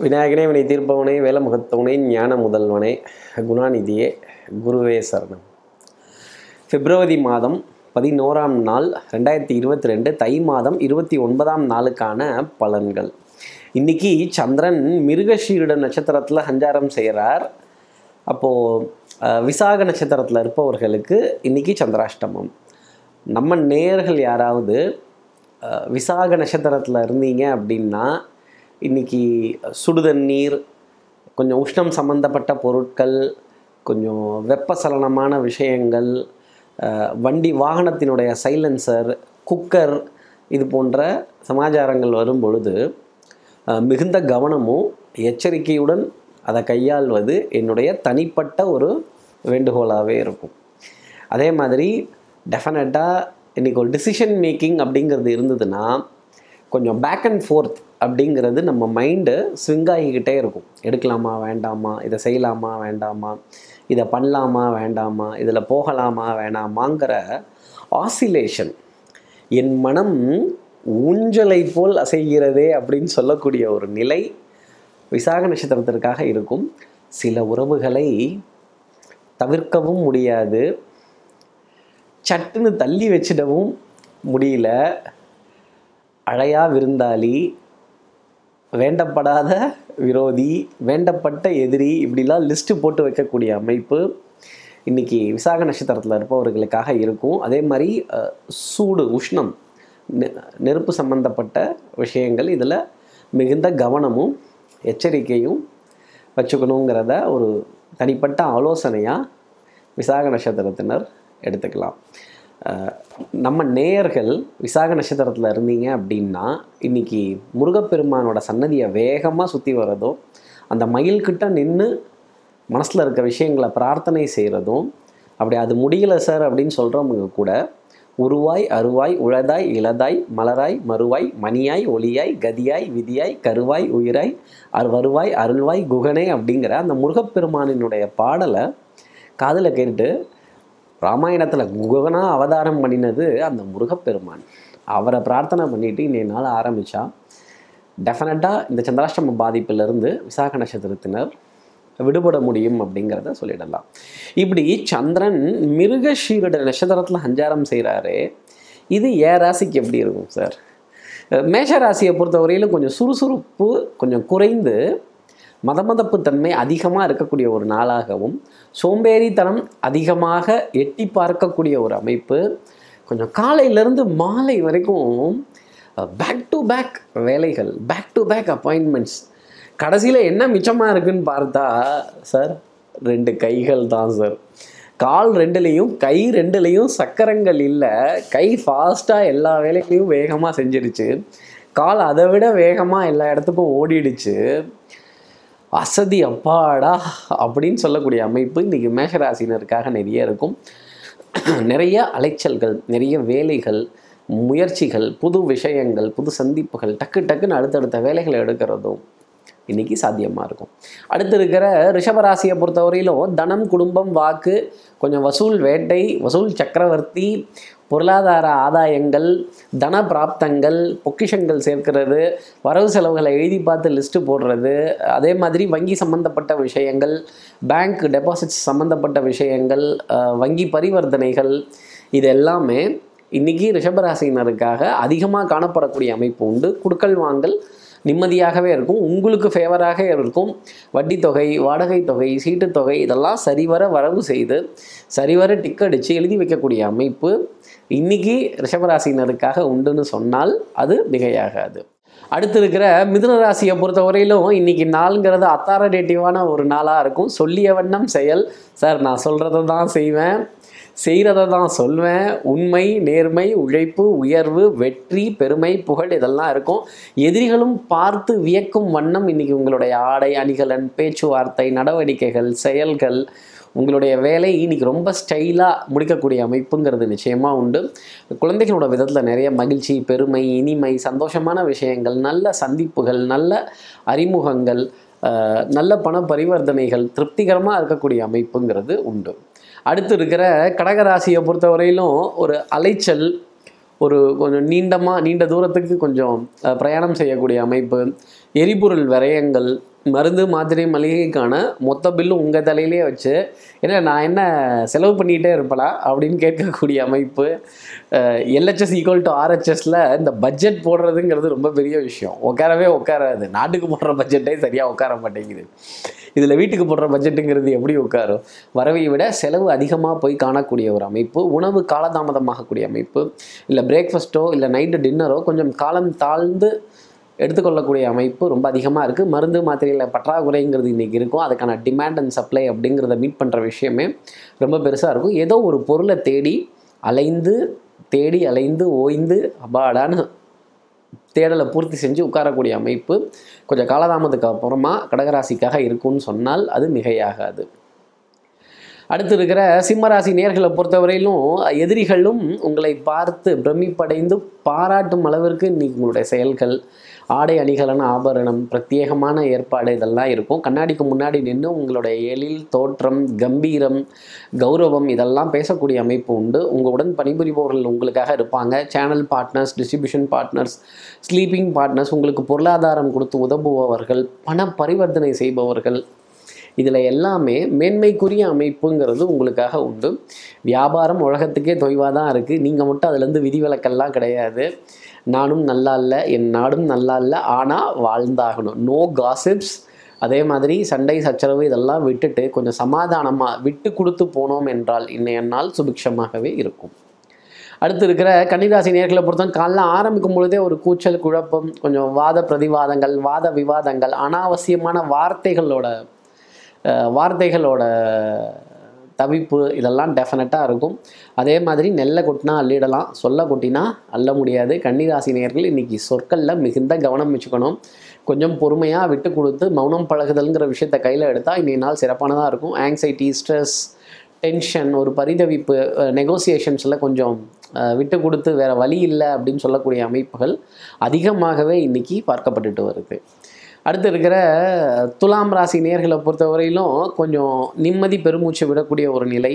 விநாயகனே வினை தீர்ப்பவனே வேலமுகத்தவனே ஞான முதல்வனே குணாநிதியே குருவே சரணம். பிப்ரவரி மாதம் 11ஆம் நாள் 2022 தை மாதம் 29ஆம் நாளுக்கான பலன்கள். இன்றைக்கி சந்திரன் மிருகஷீரிட நட்சத்திரத்தில் சஞ்சாரம் செய்கிறார். அப்போது விசாக நட்சத்திரத்தில் இருப்பவர்களுக்கு இன்றைக்கி சந்திராஷ்டமம். நம்ம நேயர்கள் யாராவது விசாக நட்சத்திரத்தில் இருந்தீங்க அப்படின்னா இன்றைக்கி சுடுதண்ணீர், கொஞ்சம் உஷ்ணம் சம்மந்தப்பட்ட பொருட்கள், கொஞ்சம் வெப்பசலனமான விஷயங்கள், வண்டி வாகனத்தினுடைய சைலன்சர், குக்கர், இது போன்ற சமாச்சாரங்கள் வரும் பொழுது மிகுந்த கவனமும் எச்சரிக்கையுடன் அதை கையாள்வது என்னுடைய தனிப்பட்ட ஒரு வேண்டுகோளாகவே இருக்கும். அதே மாதிரி டெஃபினட்டாக இன்றைக்கி ஒரு டிசிஷன் மேக்கிங் அப்படிங்கிறது இருந்ததுன்னா கொஞ்சம் பேக் அண்ட் ஃபோர்த் அப்படிங்கிறது நம்ம மைண்டு ஸ்விங் ஆகிக்கிட்டே இருக்கும். எடுக்கலாமா வேண்டாமா, இதை செய்யலாமா வேண்டாமா, இதை பண்ணலாமா வேண்டாமா, இதில் போகலாமா வேணாமாங்கிற ஆசிலேஷன், என் மனம் ஊஞ்சலை போல் அசைகிறதே அப்படின்னு சொல்லக்கூடிய ஒரு நிலை விசாக நட்சத்திரத்திற்காக இருக்கும். சில உறவுகளை தவிர்க்கவும் முடியாது, சட்டுன்னு தள்ளி வச்சிடவும் முடியல. அழையா விருந்தாளி, வேண்டப்படாத விரோதி, வேண்டப்பட்ட எதிரி, இப்படிலாம் லிஸ்ட்டு போட்டு வைக்கக்கூடிய அமைப்பு இன்றைக்கி விசாக நட்சத்திரத்தில் இருப்பவர்களுக்காக இருக்கும். அதே மாதிரி சூடு, உஷ்ணம், நெருப்பு சம்பந்தப்பட்ட விஷயங்கள், இதில் மிகுந்த கவனமும் எச்சரிக்கையும் வச்சுக்கணுங்கிறத ஒரு தனிப்பட்ட ஆலோசனையாக விசாக நட்சத்திரத்தினர் எடுத்துக்கலாம். நம்ம நேயர்கள் விசாக நட்சத்திரத்தில் இருந்தீங்க அப்படின்னா இன்றைக்கி முருகப்பெருமானோட சன்னதியை வேகமாக சுற்றி வர்றதும், அந்த மயில்கிட்ட நின்று மனசில் இருக்க விஷயங்களை பிரார்த்தனை செய்கிறதும், அப்படி அது முடியலை சார் அப்படின்னு சொல்கிறவங்க கூட உருவாய் அருவாய் உழதாய் இளதாய் மலராய் மறுவாய் மணியாய் ஒளியாய் கதியாய் விதியாய் கருவாய் உயிராய் வருவாய் அருள்வாய் குகனே அப்படிங்கிற அந்த முருகப்பெருமானினுடைய பாடலை காதில் கேட்டு, ராமாயணத்தில் குகனாக அவதாரம் பண்ணினது அந்த முருகப்பெருமான், அவரை பிரார்த்தனை பண்ணிவிட்டு இன்றைய நாள் ஆரம்பித்தா டெஃபினட்டாக இந்த சந்திராஷ்டம பாதிப்பிலிருந்து விசாக நட்சத்திரத்தினர் விடுபட முடியும் அப்படிங்கிறத சொல்லிடலாம். இப்படி சந்திரன் மிருகஷீரிட நட்சத்திரத்தில் சஞ்சாரம் செய்கிறாரு. இது ஏன் ராசிக்கு எப்படி இருக்கும் சார்? மேஷ ராசியை பொறுத்தவரையிலும் கொஞ்சம் சுறுசுறுப்பு கொஞ்சம் குறைந்து மதமதப்பு தன்மை அதிகமாக இருக்கக்கூடிய ஒரு நாளாகவும், சோம்பேறித்தனம் அதிகமாக எட்டி பார்க்கக்கூடிய ஒரு அமைப்பு, கொஞ்சம் காலையிலேருந்து மாலை வரைக்கும் பேக் டு பேக் வேலைகள், பேக் டு பேக் அப்பாயின்மெண்ட்ஸ். கடைசியில் என்ன மிச்சமாக இருக்குதுன்னு பார்த்தா சார் 2 கைகள் தான் சார். கால் 2லேயும் கை 2லேயும் சக்கரங்கள் இல்லை. கை ஃபாஸ்ட்டாக எல்லா வேலைகளையும் வேகமாக செஞ்சிடுச்சு, கால் அதை விட வேகமாக எல்லா இடத்துக்கும் ஓடிடுச்சு. அசதி அப்பாடா அப்படின்னு சொல்லக்கூடிய அமைப்பு இன்றைக்கி மேஷராசினருக்காக நிறைய இருக்கும். நிறைய அலைச்சல்கள், நிறைய வேலைகள், முயற்சிகள், புது விஷயங்கள், புது சந்திப்புகள், டக்குன்னு அடுத்தடுத்த வேலைகளை எடுக்கிறதும் இன்றைக்கி சாத்தியமாக இருக்கும். அடுத்து இருக்கிற ரிஷபராசியை பொறுத்தவரையிலும் தனம், குடும்பம், வாக்கு, கொஞ்சம் வசூல் வேட்டை, வசூல் சக்கரவர்த்தி, பொருளாதார ஆதாயங்கள், தன பிராப்தங்கள், பொக்கிஷங்கள் சேர்க்கிறது, வரவு செலவுகளை எழுதி பார்த்து லிஸ்ட்டு போடுறது, அதே மாதிரி வங்கி சம்மந்தப்பட்ட விஷயங்கள், பேங்க் டெபாசிட்ஸ் சம்மந்தப்பட்ட விஷயங்கள், வங்கி பரிவர்த்தனைகள், இது எல்லாமே இன்றைக்கி ரிஷபராசினருக்காக அதிகமாக காணப்படக்கூடிய அமைப்பு உண்டு. குடுக்கல் வாங்கல் நிம்மதியாகவே இருக்கும், உங்களுக்கு ஃபேவராக இருக்கும். வட்டி தொகை, வாடகை தொகை, சீட்டு தொகை, இதெல்லாம் சரிவர வரவு செய்து சரிவர டிக்கெடிச்சு எழுதி வைக்கக்கூடிய அமைப்பு இன்றைக்கி ரிஷபராசினருக்காக உண்டுன்னு சொன்னால் அது மிகையாகாது. அடுத்து இருக்கிற மிதுன ராசியை பொறுத்தவரையிலும் இன்றைக்கி நாளுங்கிறது அத்தாரிட்டேட்டிவான ஒரு நாளாக இருக்கும். சொல்லிய வண்ணம் செயல். சார் நான் சொல்கிறத தான் செய்வேன், செய்கிறத தான் சொல்வேன். உண்மை, நேர்மை, உழைப்பு, உயர்வு, வெற்றி, பெருமை, புகழ், இதெல்லாம் இருக்கும். எதிரிகளும் பார்த்து வியக்கும் வண்ணம் இன்றைக்கி உங்களுடைய ஆடை, அணிகலன், பேச்சுவார்த்தை, நடவடிக்கைகள், செயல்கள், உங்களுடைய வேலை இன்றைக்கி ரொம்ப ஸ்டைலாக முடிக்கக்கூடிய அமைப்புங்கிறது நிச்சயமாக உண்டு. குழந்தைகளோட விதத்தில் நிறைய மகிழ்ச்சி, பெருமை, இனிமை, சந்தோஷமான விஷயங்கள், நல்ல சந்திப்புகள், நல்ல அறிமுகங்கள், நல்ல பண பரிவர்த்தனைகள் திருப்திகரமாக இருக்கக்கூடிய அமைப்புங்கிறது உண்டு. அடுத்து இருக்கிற கடகராசியை பொறுத்தவரையிலும் ஒரு அலைச்சல், ஒரு கொஞ்சம் நீண்ட தூரத்துக்கு கொஞ்சம் பிரயாணம் செய்யக்கூடிய அமைப்பு, எரிபொருள் விரயங்கள், மருந்து மாத்திரை மளிகைக்கான மொத்த பில்லும் உங்கள் தலையிலே வச்சு ஏன்னா நான் என்ன செலவு பண்ணிகிட்டே இருப்பேனா அப்படின்னு கேட்கக்கூடிய அமைப்பு. எல்ஹெச்எஸ் ஈக்குவல் டு ஆர்ஹெச்எஸில் இந்த பட்ஜெட் போடுறதுங்கிறது ரொம்ப பெரிய விஷயம். உட்காரவே உட்காராது. நாட்டுக்கு போடுற பட்ஜெட்டே சரியாக உட்கார மாட்டேங்குது. இதில் வீட்டுக்கு போடுற பட்ஜெட்டுங்கிறது எப்படி உட்காரும்? வரவை விட செலவு அதிகமாக போய் காணக்கூடிய ஒரு அமைப்பு. உணவு காலதாமதமாகக்கூடிய அமைப்பு. இல்லை பிரேக்ஃபாஸ்ட்டோ இல்லை நைட்டு டின்னரோ கொஞ்சம் காலம் தாழ்ந்து எடுத்துக்கொள்ளக்கூடிய அமைப்பு ரொம்ப அதிகமாக இருக்குது. மருந்து மாத்திரையில் பற்றாக்குறைங்கிறது இன்றைக்கி இருக்கும். அதுக்கான டிமாண்ட் அண்ட் சப்ளை அப்படிங்கிறத மீட் பண்ணுற விஷயமே ரொம்ப பெருசாக இருக்கும். ஏதோ ஒரு பொருளை தேடி அலைந்து ஓய்ந்து அப்பாடான்னு தேடலை பூர்த்தி செஞ்சு உட்காரக்கூடிய அமைப்பு கொஞ்சம் காலதாமதுக்கு அப்புறமா கடகராசிக்காக இருக்கும்னு சொன்னால் அது மிகையாகாது. அடுத்து இருக்கிற சிம்மராசி நேர்களை பொறுத்தவரையிலும் எதிரிகளும் உங்களை பார்த்து பிரமிப்படைந்து பாராட்டும் அளவிற்கு இன்றைக்கி உங்களுடைய செயல்கள், ஆடை அணிகலன், ஆபரணம், பிரத்யேகமான ஏற்பாடு இதெல்லாம் இருக்கும். கண்ணாடிக்கு முன்னாடி நின்று உங்களுடைய எழில், தோற்றம், கம்பீரம், கௌரவம் இதெல்லாம் பேசக்கூடிய அமைப்பு உண்டு. உங்களுடன் பணிபுரிபவர்கள் உங்களுக்காக இருப்பாங்க. Channel partners, distribution partners, sleeping partners, உங்களுக்கு பொருளாதாரம் கொடுத்து உதவுபவர்கள், பண பரிவர்த்தனை செய்பவர்கள், இதில் எல்லாமே மேன்மைக்குரிய அமைப்புங்கிறது உங்களுக்காக உண்டு. வியாபாரம் உலகத்துக்கே தொய்வாக தான் இருக்குது. நீங்கள் மட்டும் அதுலேருந்து விதிவிலக்கெல்லாம் கிடையாது. நானும் நல்லா இல்லை, என் நாடும் நல்லா இல்லை, ஆனால் வாழ்ந்தாகணும். No gossips. அதே மாதிரி சண்டை சச்சரவு இதெல்லாம் விட்டுட்டு கொஞ்சம் சமாதானமாக விட்டு கொடுத்து போனோம் என்றால் இன்றைய நாள் சுபிக்ஷமாகவே இருக்கும். அடுத்து இருக்கிற கன்னிராசி நேர்களை பொறுத்தவரை காலைல ஆரம்பிக்கும் பொழுதே ஒரு கூச்சல், குழப்பம், கொஞ்சம் வாத பிரதிவாதங்கள், வாத விவாதங்கள், அனாவசியமான வார்த்தைகளோட தவிப்பு இதெல்லாம் டெஃபினட்டாக இருக்கும். அதே மாதிரி நெல்ல கொட்டினா அள்ளிடலாம், சொல்ல கொட்டினா அள்ள முடியாது. கன்னிராசி நேயர்கள் இன்றைக்கி சொற்களில் மிகுந்த கவனம் வச்சுக்கணும். கொஞ்சம் பொறுமையாக விட்டு கொடுத்து மௌனம் பழகுதல்ங்கிற விஷயத்தை கையில் எடுத்தால் இன்றைய நாள் சிறப்பானதாக இருக்கும். ஆங்ஸைட்டி, ஸ்ட்ரெஸ், டென்ஷன், ஒரு பரிதவிப்பு, நெகோசியேஷன்ஸில் கொஞ்சம் விட்டு கொடுத்து வேறு வழி இல்லை அப்படின்னு சொல்லக்கூடிய அமைப்புகள் அதிகமாகவே இன்றைக்கி பார்க்கப்பட்டுட்டு வருது. அடுத்து இருக்கிற துலாம் ராசி நேர்களை பொறுத்தவரையிலும் கொஞ்சம் நிம்மதி பெருமூச்சு விடக்கூடிய ஒரு நிலை.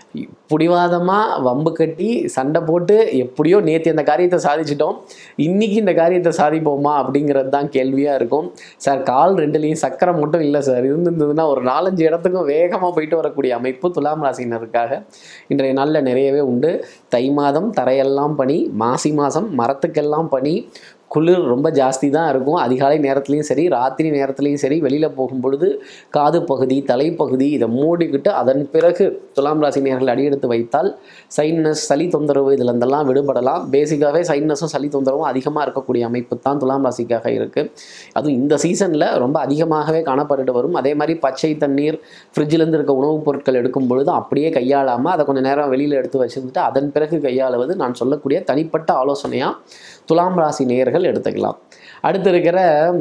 பிடிவாதமாக வம்பு கட்டி சண்டை போட்டு எப்படியோ நேற்று இந்த காரியத்தை சாதிச்சிட்டோம், இன்றைக்கி இந்த காரியத்தை சாதிப்போமா அப்படிங்கிறது தான் கேள்வியாக இருக்கும். சார் கால் ரெண்டுலேயும் சக்கரம் மட்டும் இல்லை சார், இருந்ததுன்னா ஒரு 4-5 இடத்துக்கும் வேகமாக போயிட்டு வரக்கூடிய அமைப்பு துலாம் ராசினருக்காக இன்றைய நாளில் நிறையவே உண்டு. தை மாதம் தரையெல்லாம் பனி, மாசி மாதம் மரத்துக்கெல்லாம் பனி, குளிர் ரொம்ப ஜாஸ்தி தான் இருக்கும். அதிகாலை நேரத்துலையும் சரி, ராத்திரி நேரத்துலையும் சரி, வெளியில் போகும் பொழுது காது பகுதி, தலைப்பகுதி இதை மூடிக்கிட்டு அதன் பிறகு துலாம் ராசி நேர்கள் அடியெடுத்து வைத்தால் சைனஸ், சளி தொந்தரவு இதிலெல்லாம் விடுபடலாம். பேசிக்காகவே சைனஸும் சளி தொந்தரவும் அதிகமாக இருக்கக்கூடிய அமைப்பு தான் துலாம் ராசிக்காக இருக்குது. அதுவும் இந்த சீசனில் ரொம்ப அதிகமாகவே காணப்பட்டுட்டு வரும். அதே மாதிரி பச்சை தண்ணீர், ஃப்ரிட்ஜிலேருந்து இருக்க உணவுப் பொருட்கள் எடுக்கும் பொழுது அப்படியே கையாளாமல் அதை கொஞ்சம் நேரம் வெளியில் எடுத்து வச்சுருந்துட்டு அதன் பிறகு கையாளுவது நான் சொல்லக்கூடிய தனிப்பட்ட ஆலோசனையாக துலாம் ராசி நேயர்கள் எடுத்துக்கலாம். அடுத்து இருக்கிற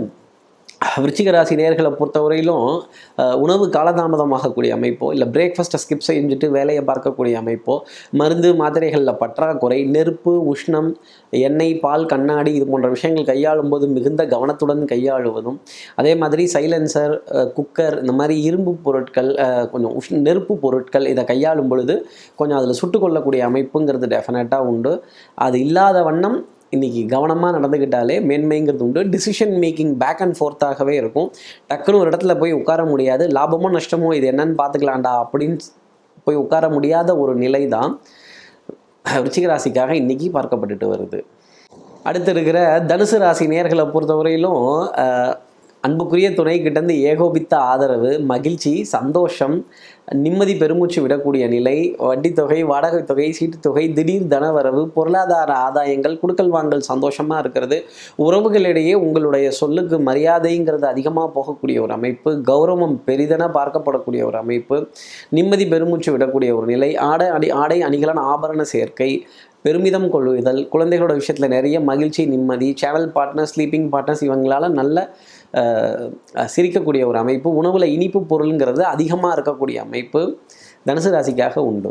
விருச்சிக ராசி நேயர்களை பொறுத்தவரையிலும் உணவு காலதாமதமாகக்கூடிய அமைப்போ, இல்லை பிரேக்ஃபாஸ்ட்டை ஸ்கிப் செஞ்சுட்டு வேலையை பார்க்கக்கூடிய அமைப்போ, மருந்து மாத்திரைகளில் பற்றாக்குறை, நெருப்பு, உஷ்ணம், எண்ணெய், பால், கண்ணாடி இது போன்ற விஷயங்கள் கையாளும் போது மிகுந்த கவனத்துடன் கையாளுவதும், அதே மாதிரி சைலன்சர், குக்கர் இந்த மாதிரி இரும்பு பொருட்கள், கொஞ்சம் நெருப்பு பொருட்கள் இதை கையாளும் பொழுது கொஞ்சம் அதில் சுட்டுக்கொள்ளக்கூடிய அமைப்புங்கிறது டெஃபினட்டாக உண்டு. அது இல்லாத வண்ணம் இன்றைக்கி கவனமாக நடந்துக்கிட்டாலே மேன்மைங்கிறது உண்டு. டிசிஷன் மேக்கிங் பேக் அண்ட் ஃபோர்த்தாகவே இருக்கும். டக்குன்னு ஒரு இடத்துல போய் உட்கார முடியாது. லாபமோ நஷ்டமோ இது என்னன்னு பார்த்துக்கலாம்டா அப்படின்னு போய் உட்கார முடியாத ஒரு நிலை தான் விருச்சிக ராசிக்காக இன்றைக்கி பார்க்கப்பட்டுட்டு வருது. அடுத்து இருக்கிற தனுசு ராசி நேயர்களை பொறுத்தவரையிலும் அன்புக்குரிய துணைக்கிட்டேருந்து ஏகோபித்த ஆதரவு, மகிழ்ச்சி, சந்தோஷம், நிம்மதி பெருமூச்சு விடக்கூடிய நிலை, வட்டித்தொகை, வாடகை தொகை, சீட்டுத்தொகை, திடீர் தனவரவு, பொருளாதார ஆதாயங்கள், குடுக்கல் வாங்கல் சந்தோஷமாக இருக்கிறது. உறவுகளிடையே உங்களுடைய சொல்லுக்கு மரியாதைங்கிறது அதிகமாக போகக்கூடிய ஒரு அமைப்பு, கௌரவம் பெரிதென பார்க்கப்படக்கூடிய ஒரு அமைப்பு, நிம்மதி பெருமூச்சு விடக்கூடிய ஒரு நிலை, ஆடை அணிகலன் ஆபரண சேர்க்கை, பெருமிதம் கொள்ளுதல், குழந்தைகளோட விஷயத்தில் நிறைய மகிழ்ச்சி, நிம்மதி, சேனல் பார்ட்னர்ஸ், ஸ்லீப்பிங் பார்ட்னர்ஸ் இவங்களால் நல்ல சிரிக்கக்கூடிய ஒரு அமைப்பு, உணவில் இனிப்பு பொருளுங்கிறது அதிகமாக இருக்கக்கூடிய அமைப்பு தனுசு ராசிக்காக உண்டு.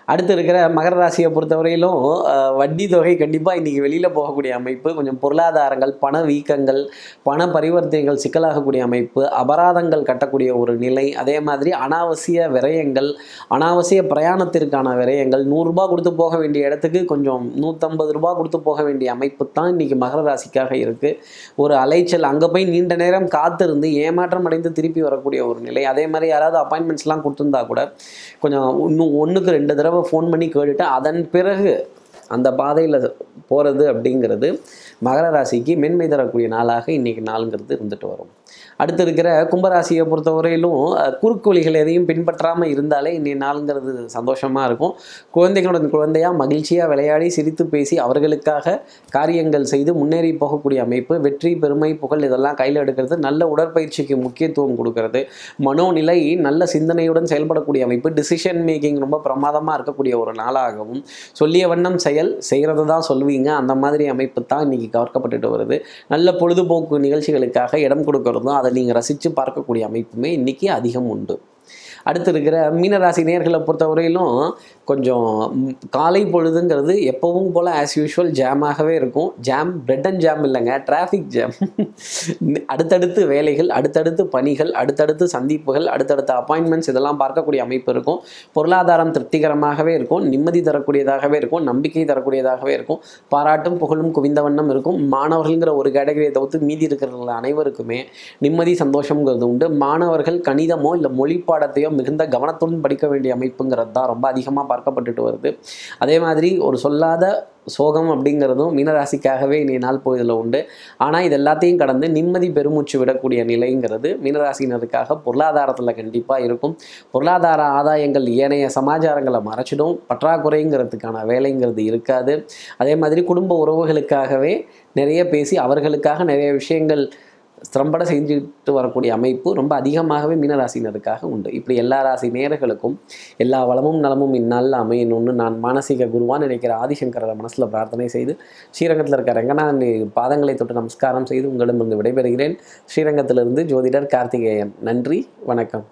அடுத்து இருக்கிற மகர ராசியை பொறுத்தவரையிலும் வட்டி தொகை கண்டிப்பாக இன்றைக்கி வெளியில் போகக்கூடிய அமைப்பு, கொஞ்சம் பொருளாதாரங்கள், பண வீக்கங்கள், பண பரிவர்த்தனைகள் சிக்கலாகக்கூடிய அமைப்பு, அபராதங்கள் கட்டக்கூடிய ஒரு நிலை, அதே மாதிரி அனாவசிய விரயங்கள், அனாவசிய பிரயாணத்திற்கான விரயங்கள், 100 ரூபா கொடுத்து போக வேண்டிய இடத்துக்கு கொஞ்சம் 150 ரூபா கொடுத்து போக வேண்டிய அமைப்பு தான் இன்றைக்கி மகர ராசிக்காக இருக்குது. ஒரு அலைச்சல், அங்கே போய் நீண்ட நேரம் காத்திருந்து ஏமாற்றம் அடைந்து திருப்பி வரக்கூடிய ஒரு நிலை. அதே மாதிரி யாராவது அப்பாயின்மெண்ட்ஸ்லாம் கொடுத்துருந்தா கூட கொஞ்சம் இன்னும் 1க்கு 2 தடவை ஃபோன் பண்ணி கேட்டுட்டு அதன் பிறகு அந்த பாதையில் போகிறது அப்படிங்கிறது மகர ராசிக்கு மென்மை தரக்கூடிய நாளாக இன்றைக்கி நாளுங்கிறது இருந்துட்டு வரும். அடுத்து இருக்கிற கும்பராசியை பொறுத்தவரையிலும் குறுக்கு வழிகள் எதையும் பின்பற்றாமல் இருந்தாலே இன்றைய நாளுங்கிறது சந்தோஷமாக இருக்கும். குழந்தைகளுடன் குழந்தையாக மகிழ்ச்சியாக விளையாடி சிரித்து பேசி அவர்களுக்காக காரியங்கள் செய்து முன்னேறி போகக்கூடிய அமைப்பு, வெற்றி பெருமை புகழ் இதெல்லாம் கையில் எடுக்கிறது, நல்ல உடற்பயிற்சிக்கு முக்கியத்துவம் கொடுக்கறது, மனோநிலை நல்ல சிந்தனையுடன் செயல்படக்கூடிய அமைப்பு, டிசிஷன் மேக்கிங் ரொம்ப பிரமாதமாக இருக்கக்கூடிய ஒரு நாளாகவும், சொல்லிய வண்ணம் செய்கிறது தான் சொல்லுவீங்க அந்த மாதிரி அமைப்பு தான் இன்றைக்கி கவர்க்கப்பட்டுட்டு வருது. நல்ல பொழுதுபோக்கு நிகழ்ச்சிகளுக்காக இடம் கொடுக்கறதும் அதை நீங்கள் ரசித்து பார்க்கக்கூடிய அமைப்புமே இன்றைக்கி அதிகம் உண்டு. அடுத்து இருக்கிற மீனராசி நேயர்களை பொறுத்தவரையிலும் கொஞ்சம் காலை பொழுதுங்கிறது எப்பவும் போல் ஆஸ் யூஷுவல் ஜாமாகவே இருக்கும். ஜாம் பிரெட் அண்ட் ஜாம் இல்லைங்க, டிராஃபிக் ஜாம். அடுத்தடுத்து வேலைகள், அடுத்தடுத்து பணிகள், அடுத்தடுத்து சந்திப்புகள், அடுத்தடுத்த அப்பாயின்மெண்ட்ஸ் இதெல்லாம் பார்க்கக்கூடிய அமைப்பு இருக்கும். பொருளாதாரம் திருப்திகரமாகவே இருக்கும், நிம்மதி தரக்கூடியதாகவே இருக்கும், நம்பிக்கை தரக்கூடியதாகவே இருக்கும், பாராட்டும் புகழும் குவிந்த வண்ணம் இருக்கும். மாணவர்கள்ங்கிற ஒரு கேட்டகரியை தவிர்த்து மீதி இருக்கிறவர்கள் அனைவருக்குமே நிம்மதி சந்தோஷங்கிறது உண்டு. மாணவர்கள் கணிதமோ இல்லை மொழி பாடத்தையோ மிகுந்த கவனத்துடன் படிக்க வேண்டிய அமைப்புங்கிறது தான் ரொம்ப அதிகமாக பார்க்கப்பட்டுட்டு வருது. அதே மாதிரி ஒரு சொல்லாத சோகம் அப்படிங்கிறதும் மீனராசிக்காகவே இன்றைய நாள் பொழுதில் உண்டு. ஆனால் இது எல்லாத்தையும் கடந்து நிம்மதி பெருமூச்சு விடக்கூடிய நிலைங்கிறது மீனராசினருக்காக பொருளாதாரத்தில் கண்டிப்பாக இருக்கும். பொருளாதார ஆதாயங்கள் ஏனைய சமாச்சாரங்களை மறைச்சிடும், பற்றாக்குறைங்கிறதுக்கான வேலைங்கிறது இருக்காது. அதே மாதிரி குடும்ப உறவுகளுக்காகவே நிறைய பேசி அவர்களுக்காக நிறைய விஷயங்கள் திறம்பட செஞ்சுட்டு வரக்கூடிய அமைப்பு ரொம்ப அதிகமாகவே மீனராசினருக்காக உண்டு. இப்படி எல்லா ராசி நேயர்களுக்கும் எல்லா வளமும் நலமும் இந்நாளில் அமையணும்னு நான் மானசீக குருவான்னு நினைக்கிற ஆதிசங்கர மனசில் பிரார்த்தனை செய்து ஸ்ரீரங்கத்தில் இருக்கிற ரங்கநாதன் பாதங்களை தொட்டு நமஸ்காரம் செய்து உங்களிடமிருந்து விடைபெறுகிறேன். ஸ்ரீரங்கத்திலிருந்து ஜோதிடர் கார்த்திகேயன். நன்றி, வணக்கம்.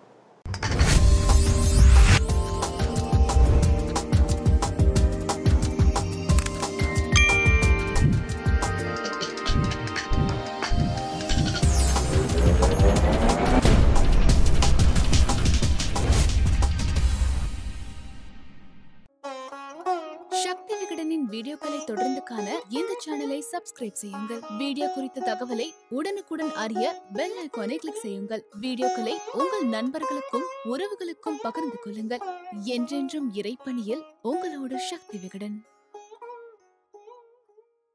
சக்தி விகடனின் வீடியோக்களை தொடர்ந்து காண இந்த சேனலை சப்ஸ்கிரைப் செய்யுங்கள். வீடியோ குறித்த தகவலை உடனுக்குடன் அறிய பெல் ஐகானை கிளிக் செய்யுங்கள். வீடியோக்களை உங்கள் நண்பர்களுக்கும் உறவுகளுக்கும் பகிர்ந்து கொள்ளுங்கள். என்றென்றும் இறைப்பணியில் உங்களோட சக்தி விகடன்.